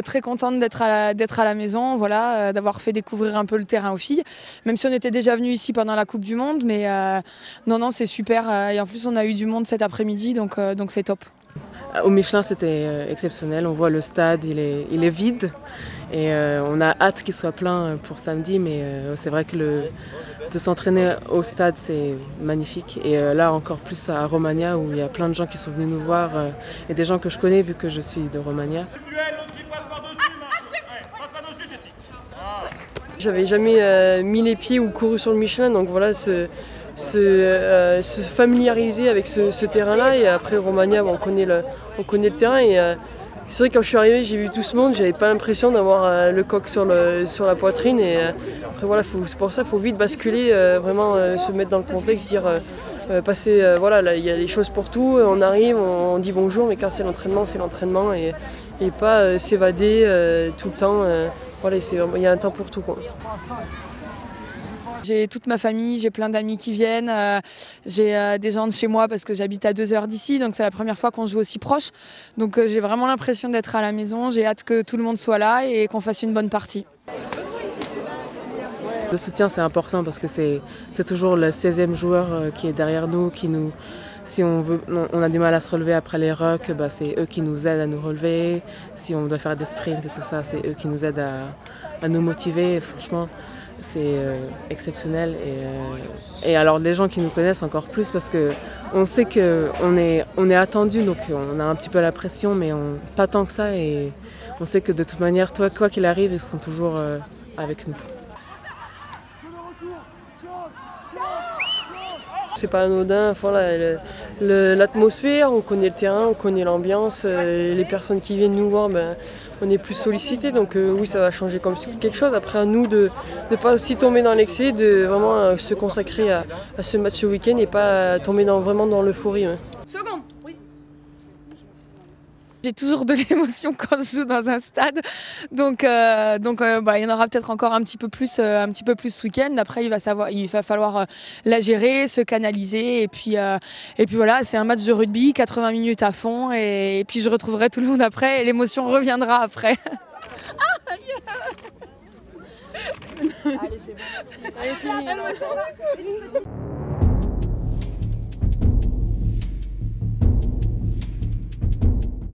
Très contente d'être à la maison, voilà, d'avoir fait découvrir un peu le terrain aux filles, même si on était déjà venu ici pendant la Coupe du Monde, mais non, c'est super. Et en plus, on a eu du monde cet après-midi, donc c'est top. Au Michelin, c'était exceptionnel. On voit le stade, il est vide et on a hâte qu'il soit plein pour samedi, mais c'est vrai que de s'entraîner au stade, c'est magnifique. Et là, encore plus à Romagna, où il y a plein de gens qui sont venus nous voir, et des gens que je connais vu que je suis de Romagna. J'avais jamais mis les pieds ou couru sur le Michelin, donc voilà, se familiariser avec ce terrain-là. Et après Romagna, on connaît le terrain. Et c'est vrai que quand je suis arrivée, j'ai vu tout ce monde, j'avais pas l'impression d'avoir le coq sur la poitrine. Et après voilà, c'est pour ça qu'il faut vite basculer, vraiment se mettre dans le contexte, dire passer, voilà, là, il y a des choses pour tout. On arrive, on dit bonjour, mais quand c'est l'entraînement, et pas s'évader tout le temps. Voilà, il y a un temps pour tout, quoi. J'ai toute ma famille, j'ai plein d'amis qui viennent, j'ai des gens de chez moi parce que j'habite à 2 heures d'ici, donc c'est la première fois qu'on joue aussi proche. Donc j'ai vraiment l'impression d'être à la maison, j'ai hâte que tout le monde soit là et qu'on fasse une bonne partie. Le soutien, c'est important parce que c'est toujours le 16e joueur qui est derrière nous, si on a du mal à se relever après les rucks, bah, c'est eux qui nous aident à nous relever. Si on doit faire des sprints et tout ça, c'est eux qui nous aident à nous motiver. Franchement, c'est exceptionnel. Et alors les gens qui nous connaissent encore plus, parce qu'on sait qu'on est attendu, donc on a un petit peu la pression, mais pas tant que ça. Et on sait que de toute manière, quoi qu'il arrive, ils seront toujours avec nous. C'est pas anodin, voilà, l'atmosphère, on connaît le terrain, on connaît l'ambiance, les personnes qui viennent nous voir, ben, on est plus sollicités, donc oui, ça va changer comme quelque chose. Après, à nous de ne pas aussi tomber dans l'excès, de vraiment se consacrer à ce match ce week-end et pas tomber vraiment dans l'euphorie. Ouais. J'ai toujours de l'émotion quand je joue dans un stade, donc il y en aura peut-être encore un petit peu plus ce week-end. Après, il va falloir la gérer, se canaliser, et puis voilà, c'est un match de rugby, 80 minutes à fond, et puis je retrouverai tout le monde après, et l'émotion reviendra après. Allez, c'est bon, merci. Allez, fini.